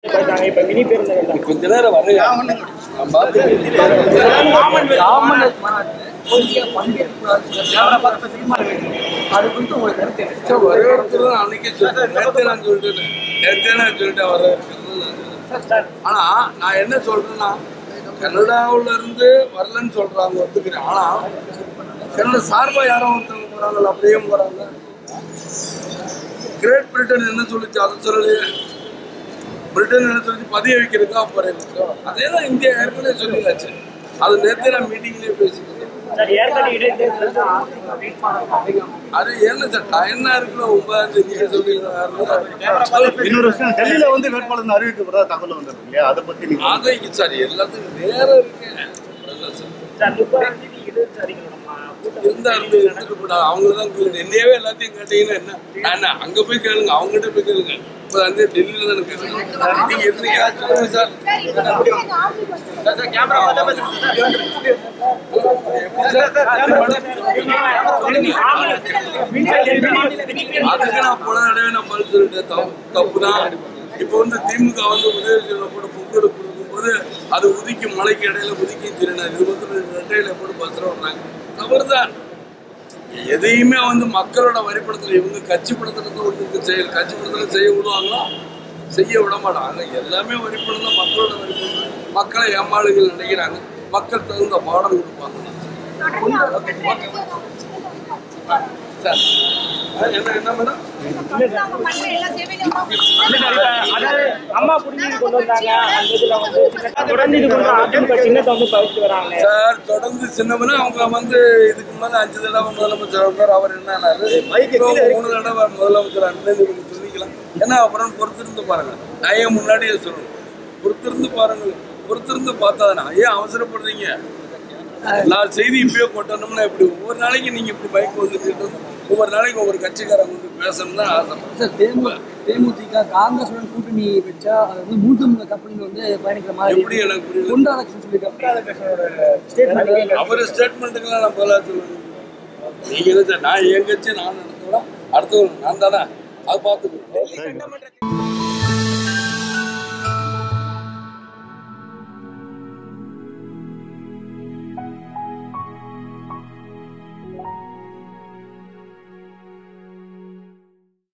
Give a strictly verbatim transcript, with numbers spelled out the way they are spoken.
கொஞ்ச நேரம் வரையா அது குறித்து உங்களுக்கு கருத்து வரவேற்கிறது அன்னைக்கு நேரத்தை நான் சொல்லிட்டேன் நேரத்தை நான் சொல்லிட்டேன் வரவேற்கிறது. ஆனா நான் என்ன சொல்றேன்னா கனடாவுல இருந்து வரலன்னு சொல்றாங்க ஒத்துக்கிறேன். ஆனா கனடா சார்பா யாரும் ஒருத்தவங்க போறாங்கல்ல அப்படியே போறாங்க. கிரேட் பிரிட்டன் என்ன சொல்லிச்சு அதை சொல்லலையே. பிரிட்டன் என்ன சொல்லிச்சு பதிய வைக்கிறதுக்கா போறேன். அதே தான் இந்தியா ஏற்கனவே சொல்லியாச்சு. அது நேரத்தை நான் மீட்டிங்லயே பேசிக்கிறேன். அது என்ன சார் டைம் இருக்குல்ல ஒன்பதாம் தேதி இன்னொரு விஷயம் டெல்லியில வந்து வேட்பாளர் அறிவிக்கப்படாத தகவல் வந்தது இல்லையா, அதை பத்தி நீங்க அதை சார் எல்லாத்துக்கும் நேரம் இருக்கு இருந்தா இருந்து எடுத்துட்டு போடா அவங்கதான் கேளுங்க. என்னையவே எல்லாத்தையும் கேட்டீங்கன்னா என்ன நான் என்ன அங்க போய் கேளுங்க அவங்ககிட்ட போய் கேளுங்க. இப்போ வந்து டெல்லியில தான் கேளுங்க. நீங்க இருந்தீங்க சொல்லுங்க சார். அதுக்கு நான் போன தடவை நான் பதில் சொல்லிட்டேன் தப்பு தான். இப்போ வந்து திமுக வந்து உதவி போட்டு பொங்கல் கொடுக்கும்போது அது உதிக்கும் மலைக்கு இடையில உதிக்கும் திருநாள் இது வந்து ரெட்டையில போட்டு பஸ் விடுறாங்க. தவறுதான். எதையுமே வந்து மக்களோட வரிப்படத்துல இவங்க கட்சி படத்துல ஒன்று செயல் கட்சி படத்துல செய்ய விடுவாங்களோ செய்ய விட மாட்டாங்க. எல்லாமே வரிப்படம் தான் மக்களோட வரிப்படம். மக்களை ஏமாளுகள் நினைக்கிறாங்க. மக்கள் தகுந்த பாடம் கொடுப்பாங்க. என்ன என்ன மேடம் அம்மா புரிஞ்சு கொண்டு வந்தாங்க. தொடர்ந்து இது அதிமுக சின்னத்தை வந்து பறிச்சு வராங்க சார். தொடர்ந்து சின்னவனா அவங்க வந்து இதுக்கு மேல அஞ்சு தடவை முதலமைச்சர் வந்தார். அவர் என்ன மூணு தடவை முதலமைச்சர் அண்ணன் சொல்லிக்கலாம். ஏன்னா அப்புறம் பொறுத்திருந்து பாருங்க. நான் ஏன் முன்னாடியே சொல்லணும் பொறுத்திருந்து பாருங்க. பொறுத்திருந்து பார்த்தாதானா ஏன் அவசரப்படுறீங்க? எல்லா செய்தி இப்பயே கொட்டணும்னா எப்படி ஒவ்வொரு நாளைக்கு நீங்க இப்படி பைக் வந்துட்டு ஒவ்வொரு நாளைக்கு ஒவ்வொரு கட்சிக்காரங்க வந்து பேசணும் தான் ஆசை. தேமுதிக காங்கிரஸ் கூட்டணி வச்சா அது வந்து மூத்த கம்பெனி வந்து பயணிக்கிற மாதிரி எப்படி எனக்கு புரியல. அவர் ஸ்டேட்மெண்ட்டுக்கெல்லாம் நான் பதிலாக சொல்லணும். நீங்க எதை நான் என் கட்சி நான் நடத்துவேன் அடுத்தவங்க நான் தானே அது பார்த்துக்கணும்.